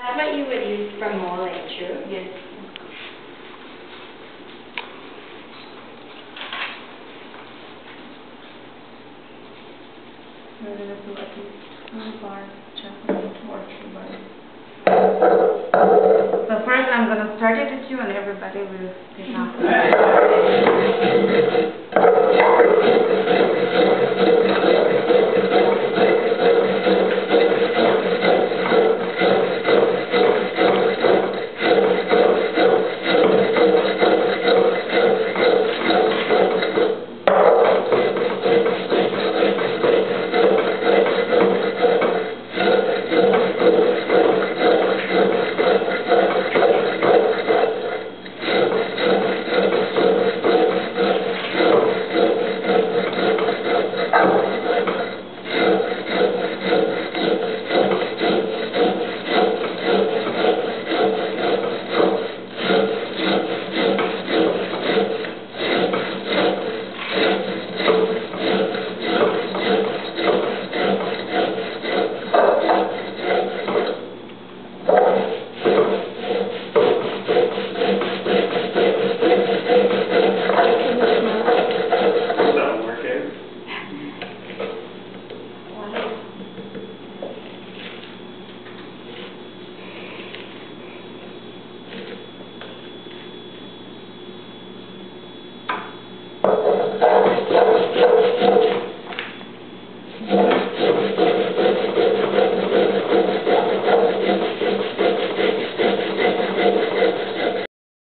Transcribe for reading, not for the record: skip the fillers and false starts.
That's what you would use for molding, true? Yes. We're going to do at least 2 bars Japanese or 2 bars. So first I'm going to start it with you and everybody will pick up.